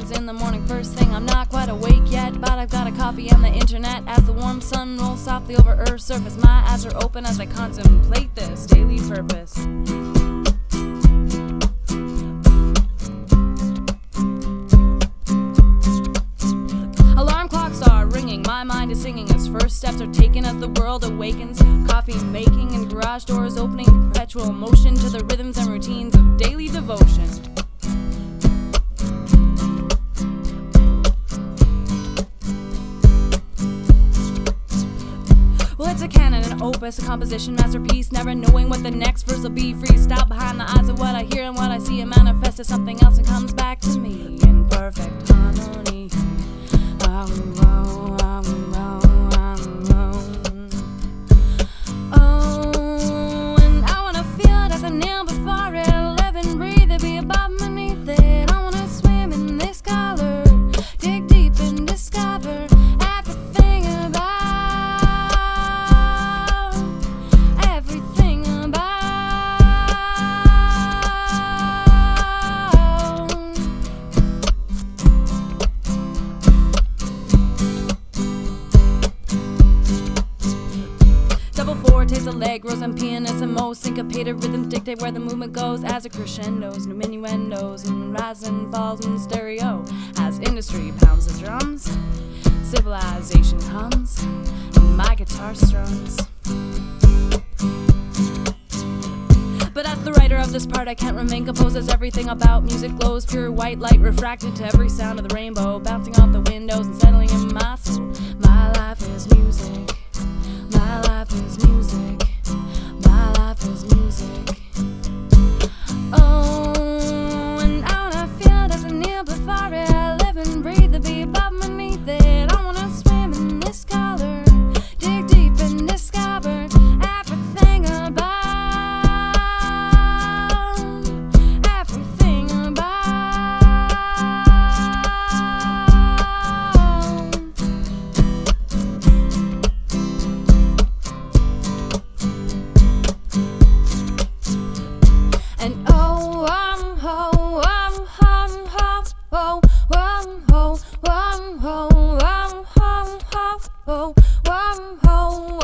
happens in the morning first thing. I'm not quite awake yet, but I've got a coffee and the internet. As the warm sun rolls softly over Earth's surface, my eyes are open as I contemplate this daily purpose. Alarm clocks are ringing, my mind is singing as first steps are taken as the world awakens. Coffee making and garage doors opening, perpetual motion to the rhythms and routines of daily devotion. Well, it's a canon, an opus, a composition, masterpiece, never knowing what the next verse will be. Freestyle behind the eyes of what I hear and what I see, and manifest as something else and comes back to me in perfect harmony. Oh, and I wanna feel it as I kneel before it, live and breathe it, be above beneath it. I wanna swim in this color, dig deep and discover everything about, everything about. Double four takes allegros and pianissimo, syncopated rhythms dictate where the movement goes as it crescendos, new minuendos and rise and falls in stereo as industry pounds the drums. Civilization hums and my guitar strums. But as the writer of this part, I can't remain composed as everything about music glows. Pure white light refracted to every sound of the rainbow, bouncing off the windows and settling in my soul. My life is music. My life is music. My life is music. Oh, and I wanna feel it as I kneel before it, live and breathe it, be above beneath it. I wanna swim in this color, dig deep and discover everything about, everything about. And oh, oh,